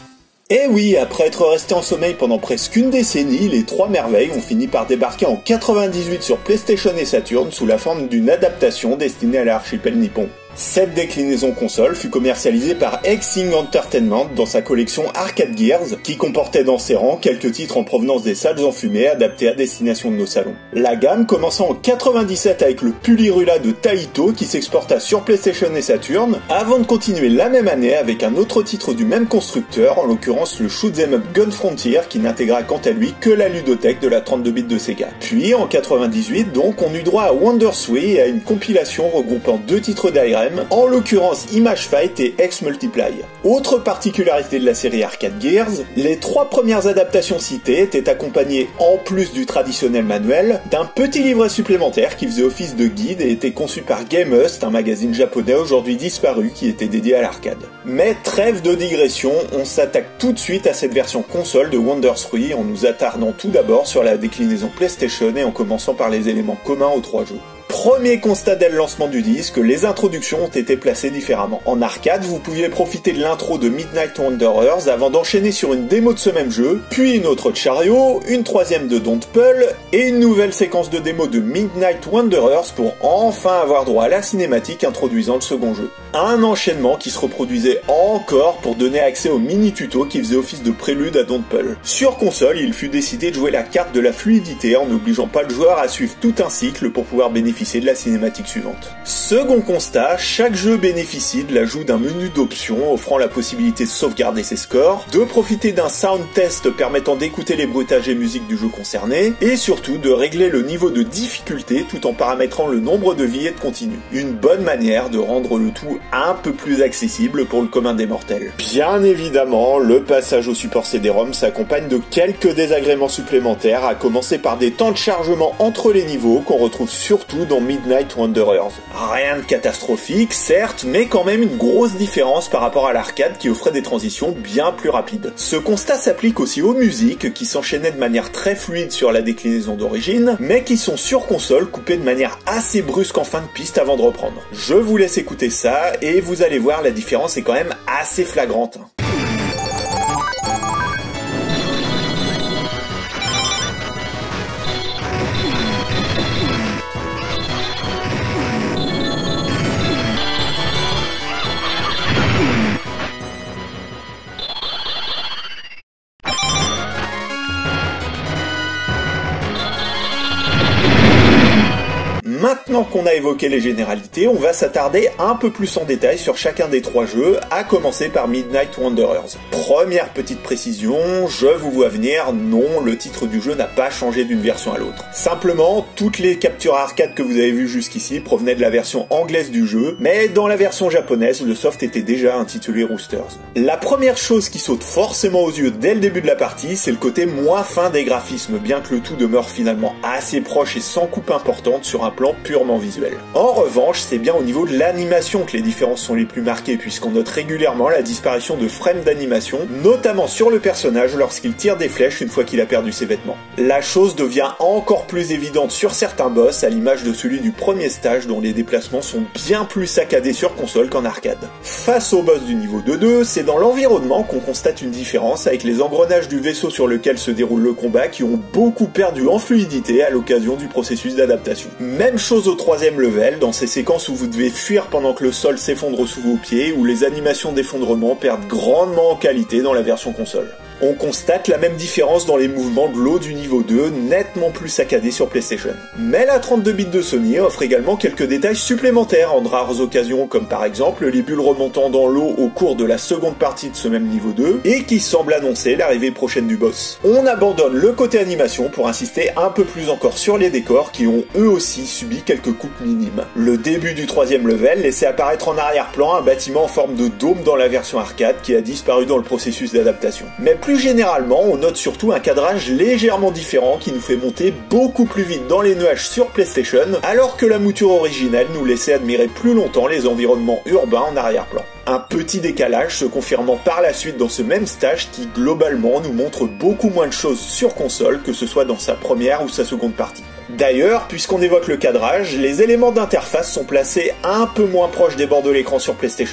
S1: Et oui, après être resté en sommeil pendant presque une décennie, les Trois Merveilles ont fini par débarquer en 98 sur PlayStation et Saturn sous la forme d'une adaptation destinée à l'archipel nippon. Cette déclinaison console fut commercialisée par X-Wing Entertainment dans sa collection Arcade Gears, qui comportait dans ses rangs quelques titres en provenance des salles enfumées adaptés à destination de nos salons. La gamme commençant en 97 avec le Pulirula de Taito qui s'exporta sur PlayStation et Saturn, avant de continuer la même année avec un autre titre du même constructeur, en l'occurrence le Shoot'em Up Gun Frontier, qui n'intégra quant à lui que la ludothèque de la 32 bits de Sega. Puis en 98 donc, on eut droit à Wonder Sui et à une compilation regroupant deux titres d'ARM, en l'occurrence Image Fight et X Multiply. Autre particularité de la série Arcade Gears, les trois premières adaptations citées étaient accompagnées, en plus du traditionnel manuel, d'un petit livret supplémentaire qui faisait office de guide et était conçu par Gamust, un magazine japonais aujourd'hui disparu qui était dédié à l'arcade. Mais trêve de digression, on s'attaque tout de suite à cette version console de Wonder 3 en nous attardant tout d'abord sur la déclinaison PlayStation et en commençant par les éléments communs aux trois jeux. Premier constat dès le lancement du disque, les introductions ont été placées différemment. En arcade, vous pouviez profiter de l'intro de Midnight Wanderers avant d'enchaîner sur une démo de ce même jeu, puis une autre de Chariot, une troisième de Don't Pull, et une nouvelle séquence de démo de Midnight Wanderers pour enfin avoir droit à la cinématique introduisant le second jeu. Un enchaînement qui se reproduisait encore pour donner accès au mini-tuto qui faisait office de prélude à Don't Pull. Sur console, il fut décidé de jouer la carte de la fluidité en n'obligeant pas le joueur à suivre tout un cycle pour pouvoir bénéficier de la cinématique suivante. Second constat, chaque jeu bénéficie de l'ajout d'un menu d'options offrant la possibilité de sauvegarder ses scores, de profiter d'un sound test permettant d'écouter les bruitages et musiques du jeu concerné, et surtout de régler le niveau de difficulté tout en paramétrant le nombre de vies et de continu. Une bonne manière de rendre le tout un peu plus accessible pour le commun des mortels. Bien évidemment, le passage au support CD-ROM s'accompagne de quelques désagréments supplémentaires, à commencer par des temps de chargement entre les niveaux qu'on retrouve surtout dans Midnight Wanderers. Rien de catastrophique, certes, mais quand même une grosse différence par rapport à l'arcade qui offrait des transitions bien plus rapides. Ce constat s'applique aussi aux musiques qui s'enchaînaient de manière très fluide sur la déclinaison d'origine, mais qui sont sur console coupées de manière assez brusque en fin de piste avant de reprendre. Je vous laisse écouter ça et vous allez voir, la différence est quand même assez flagrante. Maintenant qu'on a évoqué les généralités, on va s'attarder un peu plus en détail sur chacun des trois jeux, à commencer par Midnight Wanderers. Première petite précision, je vous vois venir, non, le titre du jeu n'a pas changé d'une version à l'autre. Simplement, toutes les captures arcade que vous avez vues jusqu'ici provenaient de la version anglaise du jeu, mais dans la version japonaise, le soft était déjà intitulé Roosters. La première chose qui saute forcément aux yeux dès le début de la partie, c'est le côté moins fin des graphismes, bien que le tout demeure finalement assez proche et sans coupe importante sur un plan purement visuel. En revanche, c'est bien au niveau de l'animation que les différences sont les plus marquées, puisqu'on note régulièrement la disparition de frames d'animation, notamment sur le personnage lorsqu'il tire des flèches une fois qu'il a perdu ses vêtements. La chose devient encore plus évidente sur certains boss, à l'image de celui du premier stage dont les déplacements sont bien plus saccadés sur console qu'en arcade. Face au boss du niveau 2-2, c'est dans l'environnement qu'on constate une différence avec les engrenages du vaisseau sur lequel se déroule le combat qui ont beaucoup perdu en fluidité à l'occasion du processus d'adaptation. Même chose au troisième level, dans ces séquences où vous devez fuir pendant que le sol s'effondre sous vos pieds, où les animations d'effondrement perdent grandement en qualité dans la version console. On constate la même différence dans les mouvements de l'eau du niveau 2, nettement plus saccadés sur PlayStation. Mais la 32 bits de Sony offre également quelques détails supplémentaires en de rares occasions, comme par exemple les bulles remontant dans l'eau au cours de la seconde partie de ce même niveau 2, et qui semblent annoncer l'arrivée prochaine du boss. On abandonne le côté animation pour insister un peu plus encore sur les décors qui ont eux aussi subi quelques coupes minimes. Le début du troisième level laissait apparaître en arrière-plan un bâtiment en forme de dôme dans la version arcade qui a disparu dans le processus d'adaptation. Mais plus généralement, on note surtout un cadrage légèrement différent qui nous fait monter beaucoup plus vite dans les nuages sur PlayStation, alors que la mouture originelle nous laissait admirer plus longtemps les environnements urbains en arrière-plan. Un petit décalage se confirmant par la suite dans ce même stage qui globalement nous montre beaucoup moins de choses sur console que ce soit dans sa première ou sa seconde partie. D'ailleurs, puisqu'on évoque le cadrage, les éléments d'interface sont placés un peu moins proches des bords de l'écran sur PlayStation.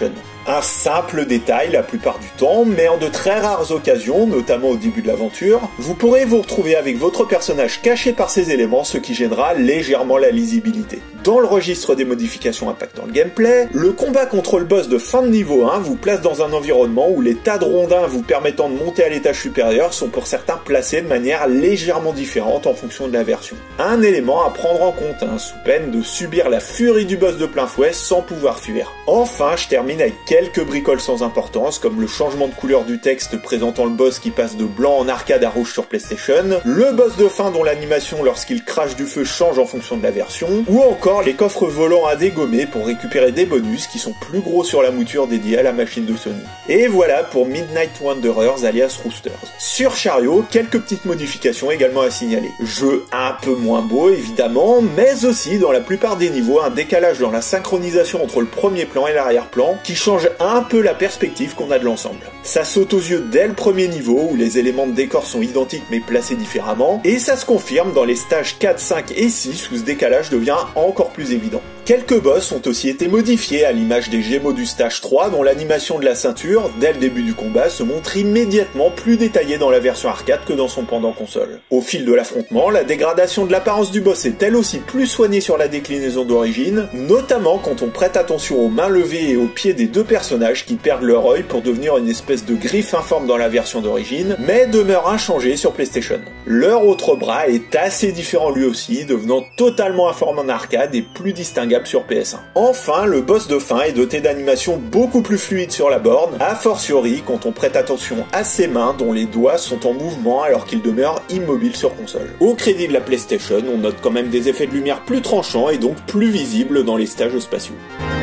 S1: Un simple détail la plupart du temps, mais en de très rares occasions, notamment au début de l'aventure, vous pourrez vous retrouver avec votre personnage caché par ces éléments, ce qui gênera légèrement la lisibilité. Dans le registre des modifications impactant le gameplay, le combat contre le boss de fin de niveau 1 vous place dans un environnement où les tas de rondins vous permettant de monter à l'étage supérieur sont pour certains placés de manière légèrement différente en fonction de la version. Un élément à prendre en compte, sous peine de subir la furie du boss de plein fouet sans pouvoir fuir. Enfin, je termine avec quelques bricoles sans importance, comme le changement de couleur du texte présentant le boss qui passe de blanc en arcade à rouge sur PlayStation, le boss de fin dont l'animation lorsqu'il crache du feu change en fonction de la version, ou encore les coffres volants à dégommer pour récupérer des bonus qui sont plus gros sur la mouture dédiée à la machine de Sony. Et voilà pour Midnight Wanderers alias Roosters. Sur Chariot, quelques petites modifications également à signaler. Jeu un peu moins beau évidemment, mais aussi dans la plupart des niveaux un décalage dans la synchronisation entre le premier plan et l'arrière-plan qui change un peu la perspective qu'on a de l'ensemble. Ça saute aux yeux dès le premier niveau où les éléments de décor sont identiques mais placés différemment, et ça se confirme dans les stages 4, 5 et 6 où ce décalage devient encore plus évident. Quelques boss ont aussi été modifiés à l'image des Gémeaux du stage 3 dont l'animation de la ceinture, dès le début du combat, se montre immédiatement plus détaillée dans la version arcade que dans son pendant console. Au fil de l'affrontement, la dégradation de l'apparence du boss est elle aussi plus soignée sur la déclinaison d'origine, notamment quand on prête attention aux mains levées et aux pieds des deux personnages qui perdent leur œil pour devenir une espèce de griffe informe dans la version d'origine, mais demeure inchangé sur PlayStation. Leur autre bras est assez différent lui aussi, devenant totalement informe en arcade et plus distinguable sur PS1. Enfin, le boss de fin est doté d'animations beaucoup plus fluides sur la borne, a fortiori quand on prête attention à ses mains dont les doigts sont en mouvement alors qu'ils demeurent immobiles sur console. Au crédit de la PlayStation, on note quand même des effets de lumière plus tranchants et donc plus visibles dans les stages spatiaux.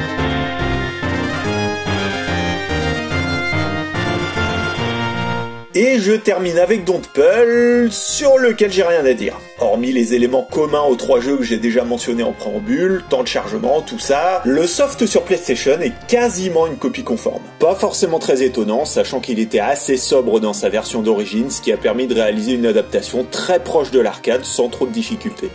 S1: Et je termine avec Dontple, sur lequel j'ai rien à dire. Hormis les éléments communs aux trois jeux que j'ai déjà mentionnés en préambule, temps de chargement, tout ça, le soft sur PlayStation est quasiment une copie conforme. Pas forcément très étonnant, sachant qu'il était assez sobre dans sa version d'origine, ce qui a permis de réaliser une adaptation très proche de l'arcade sans trop de difficultés.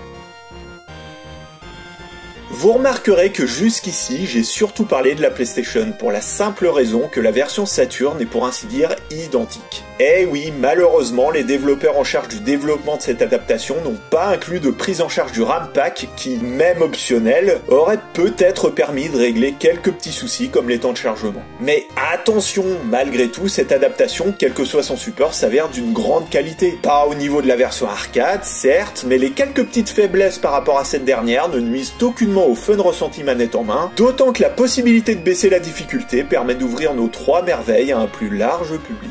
S1: Vous remarquerez que jusqu'ici, j'ai surtout parlé de la PlayStation pour la simple raison que la version Saturn est pour ainsi dire identique. Eh oui, malheureusement, les développeurs en charge du développement de cette adaptation n'ont pas inclus de prise en charge du RAM pack qui, même optionnel, aurait peut-être permis de régler quelques petits soucis comme les temps de chargement. Mais attention, malgré tout, cette adaptation, quel que soit son support, s'avère d'une grande qualité. Pas au niveau de la version arcade, certes, mais les quelques petites faiblesses par rapport à cette dernière ne nuisent aucunement au fun ressenti manette en main, d'autant que la possibilité de baisser la difficulté permet d'ouvrir nos trois merveilles à un plus large public.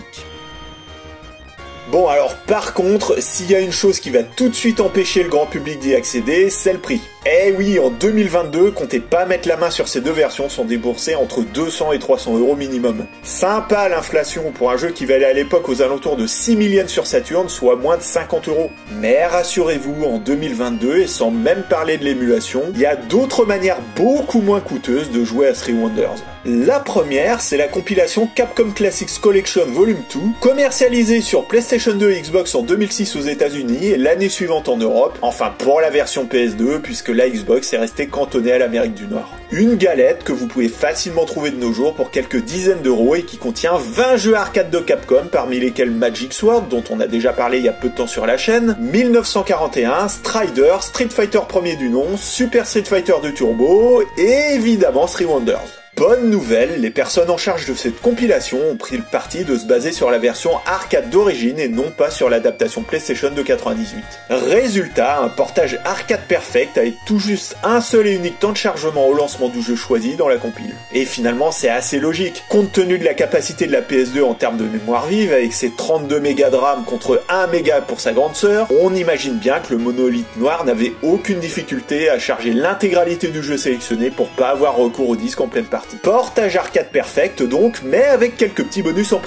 S1: Bon alors par contre, s'il y a une chose qui va tout de suite empêcher le grand public d'y accéder, c'est le prix. Eh oui, en 2022, comptez pas mettre la main sur ces deux versions sans débourser entre 200 et 300 € minimum. Sympa l'inflation pour un jeu qui valait à l'époque aux alentours de 6 000 yens sur Saturn, soit moins de 50 €. Mais rassurez-vous, en 2022, et sans même parler de l'émulation, il y a d'autres manières beaucoup moins coûteuses de jouer à Three Wonders. La première, c'est la compilation Capcom Classics Collection Volume 2, commercialisée sur PlayStation 2 et Xbox en 2006 aux États-Unis et l'année suivante en Europe, enfin pour la version PS2 puisque la Xbox est restée cantonnée à l'Amérique du Nord. Une galette que vous pouvez facilement trouver de nos jours pour quelques dizaines d'euros et qui contient 20 jeux arcade de Capcom parmi lesquels Magic Sword, dont on a déjà parlé il y a peu de temps sur la chaîne, 1941, Strider, Street Fighter premier du nom, Super Street Fighter 2 Turbo et évidemment Three Wonders. Bonne nouvelle, les personnes en charge de cette compilation ont pris le parti de se baser sur la version arcade d'origine et non pas sur l'adaptation PlayStation de 98. Résultat, un portage arcade perfect avec tout juste un seul et unique temps de chargement au lancement du jeu choisi dans la compile. Et finalement c'est assez logique, compte tenu de la capacité de la PS2 en termes de mémoire vive avec ses 32 mégas de RAM contre 1 méga pour sa grande sœur, on imagine bien que le monolithe noir n'avait aucune difficulté à charger l'intégralité du jeu sélectionné pour pas avoir recours au disque en pleine partie. Portage arcade perfect donc, mais avec quelques petits bonus en prime.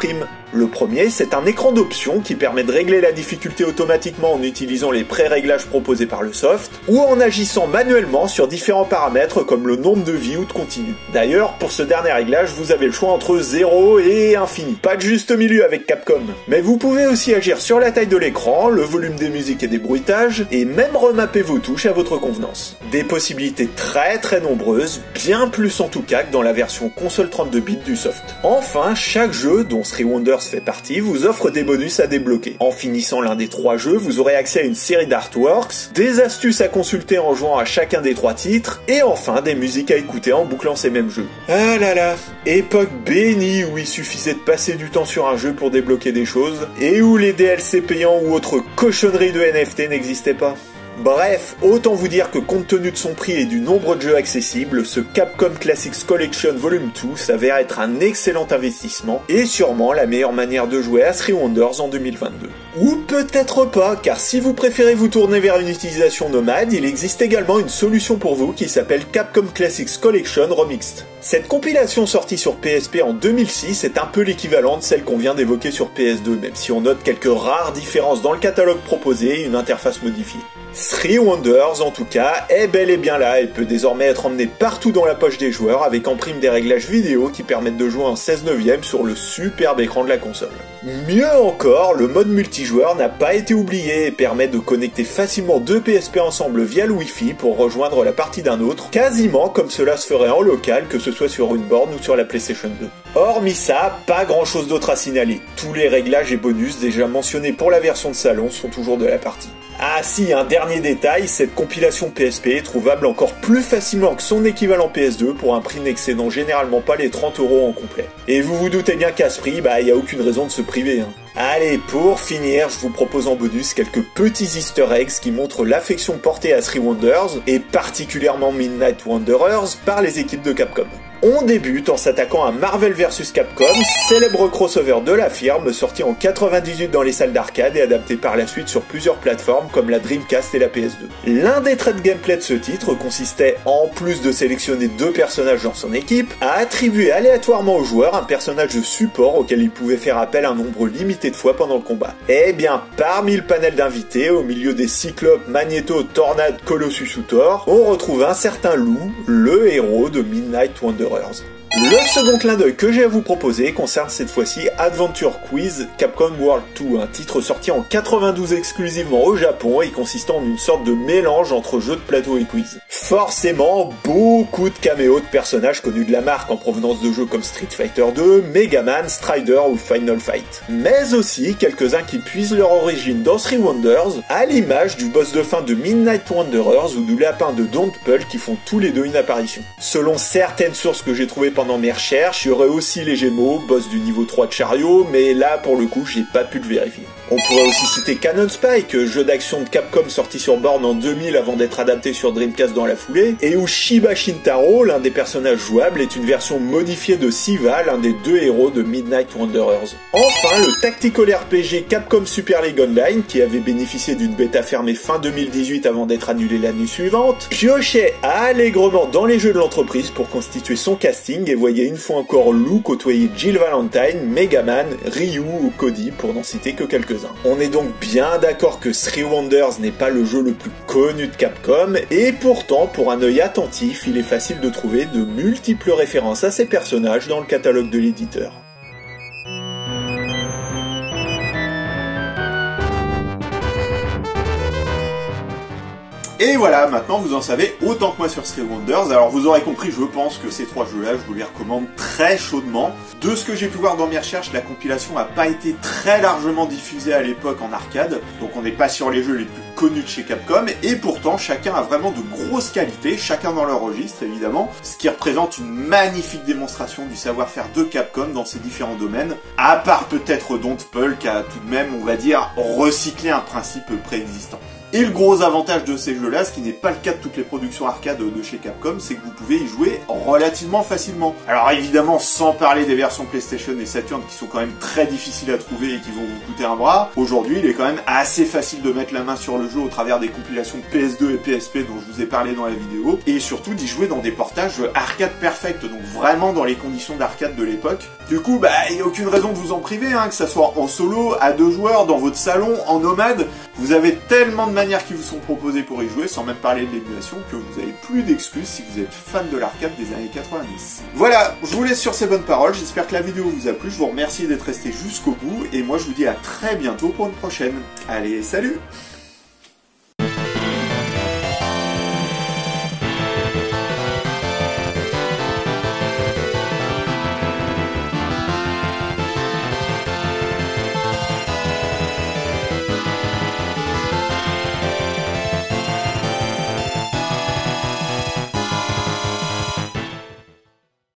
S1: Le premier, c'est un écran d'options qui permet de régler la difficulté automatiquement en utilisant les pré-réglages proposés par le soft, ou en agissant manuellement sur différents paramètres comme le nombre de vie ou de continu. D'ailleurs, pour ce dernier réglage, vous avez le choix entre 0 et infini. Pas de juste milieu avec Capcom. Mais vous pouvez aussi agir sur la taille de l'écran, le volume des musiques et des bruitages, et même remapper vos touches à votre convenance. Des possibilités très nombreuses, bien plus en tout cas que dans la version console 32 bits du soft. Enfin, chaque jeu, dont Three Wonders fait partie, vous offre des bonus à débloquer. En finissant l'un des 3 jeux, vous aurez accès à une série d'artworks, des astuces à consulter en jouant à chacun des 3 titres, et enfin des musiques à écouter en bouclant ces mêmes jeux. Ah là là, époque bénie où il suffisait de passer du temps sur un jeu pour débloquer des choses, et où les DLC payants ou autres cochonneries de NFT n'existaient pas. Bref, autant vous dire que compte tenu de son prix et du nombre de jeux accessibles, ce Capcom Classics Collection Volume 2 s'avère être un excellent investissement et sûrement la meilleure manière de jouer à Three Wonders en 2022. Ou peut-être pas, car si vous préférez vous tourner vers une utilisation nomade, il existe également une solution pour vous qui s'appelle Capcom Classics Collection Remixed. Cette compilation sortie sur PSP en 2006 est un peu l'équivalent de celle qu'on vient d'évoquer sur PS2, même si on note quelques rares différences dans le catalogue proposé et une interface modifiée. Three Wonders, en tout cas, est bel et bien là et peut désormais être emmené partout dans la poche des joueurs avec en prime des réglages vidéo qui permettent de jouer en 16/9 sur le superbe écran de la console. Mieux encore, le mode multijoueur n'a pas été oublié et permet de connecter facilement 2 PSP ensemble via le Wi-Fi pour rejoindre la partie d'un autre, quasiment comme cela se ferait en local, que ce soit sur une borne ou sur la PlayStation 2. Hormis ça, pas grand chose d'autre à signaler. Tous les réglages et bonus déjà mentionnés pour la version de salon sont toujours de la partie. Ah si, un dernier détail, cette compilation PSP est trouvable encore plus facilement que son équivalent PS2 pour un prix n'excédant généralement pas les 30 € en complet. Et vous vous doutez bien qu'à ce prix, y a aucune raison de se priver. Allez, pour finir, je vous propose en bonus quelques petits easter eggs qui montrent l'affection portée à Three Wonders, et particulièrement Midnight Wanderers, par les équipes de Capcom. On débute en s'attaquant à Marvel vs Capcom, célèbre crossover de la firme, sorti en 98 dans les salles d'arcade et adapté par la suite sur plusieurs plateformes comme la Dreamcast et la PS2. L'un des traits de gameplay de ce titre consistait, en plus de sélectionner 2 personnages dans son équipe, à attribuer aléatoirement au joueur un personnage de support auquel il pouvait faire appel un nombre limité de fois pendant le combat. Et bien, parmi le panel d'invités, au milieu des Cyclopes, Magneto, Tornade, Colossus ou Thor, on retrouve un certain Lou, le héros de Midnight Wanderers. Le second clin d'œil que j'ai à vous proposer concerne cette fois-ci Adventure Quiz Capcom World 2, un titre sorti en 92 exclusivement au Japon et consistant en une sorte de mélange entre jeu de plateau et quiz. Forcément, beaucoup de caméos de personnages connus de la marque en provenance de jeux comme Street Fighter 2, Mega Man, Strider ou Final Fight. Mais aussi quelques-uns qui puisent leur origine dans Three Wonders, à l'image du boss de fin de Midnight Wanderers ou du lapin de Dontpul qui font tous les deux une apparition. Selon certaines sources que j'ai trouvées pendant mes recherches, il y aurait aussi les Gémeaux, boss du niveau 3 de Chariot, mais là pour le coup j'ai pas pu le vérifier. On pourrait aussi citer Cannon Spike, jeu d'action de Capcom sorti sur borne en 2000 avant d'être adapté sur Dreamcast dans la foulée, et où Shiba Shintaro, l'un des personnages jouables, est une version modifiée de Siva, l'un des 2 héros de Midnight Wanderers. Enfin, le tactical RPG Capcom Super League Online, qui avait bénéficié d'une bêta fermée fin 2018 avant d'être annulé l'année suivante, piochait allègrement dans les jeux de l'entreprise pour constituer son casting et voyait une fois encore Lou côtoyer Jill Valentine, Mega Man, Ryu ou Cody, pour n'en citer que quelques-uns. On est donc bien d'accord que Three Wonders n'est pas le jeu le plus connu de Capcom, et pourtant, pour un œil attentif, il est facile de trouver de multiples références à ces personnages dans le catalogue de l'éditeur. Et voilà, maintenant vous en savez autant que moi sur Three Wonders. Alors vous aurez compris, je pense que ces 3 jeux-là, je vous les recommande très chaudement. De ce que j'ai pu voir dans mes recherches, la compilation n'a pas été très largement diffusée à l'époque en arcade, donc on n'est pas sur les jeux les plus connus de chez Capcom, et pourtant chacun a vraiment de grosses qualités, chacun dans leur registre évidemment, ce qui représente une magnifique démonstration du savoir-faire de Capcom dans ses différents domaines, à part peut-être Dontpul qui a tout de même, on va dire, recyclé un principe préexistant. Et le gros avantage de ces jeux-là, ce qui n'est pas le cas de toutes les productions arcade de chez Capcom, c'est que vous pouvez y jouer relativement facilement. Alors évidemment, sans parler des versions PlayStation et Saturn qui sont quand même très difficiles à trouver et qui vont vous coûter un bras, aujourd'hui il est quand même assez facile de mettre la main sur le jeu au travers des compilations PS2 et PSP dont je vous ai parlé dans la vidéo, et surtout d'y jouer dans des portages arcade perfect, donc vraiment dans les conditions d'arcade de l'époque. Du coup, il n'y a aucune raison de vous en priver, que ça soit en solo, à 2 joueurs, dans votre salon, en nomade. Vous avez tellement de manières qui vous sont proposées pour y jouer, sans même parler de l'émulation, que vous n'avez plus d'excuses si vous êtes fan de l'arcade des années 90. Voilà, je vous laisse sur ces bonnes paroles, j'espère que la vidéo vous a plu, je vous remercie d'être resté jusqu'au bout, et moi je vous dis à très bientôt pour une prochaine. Allez, salut!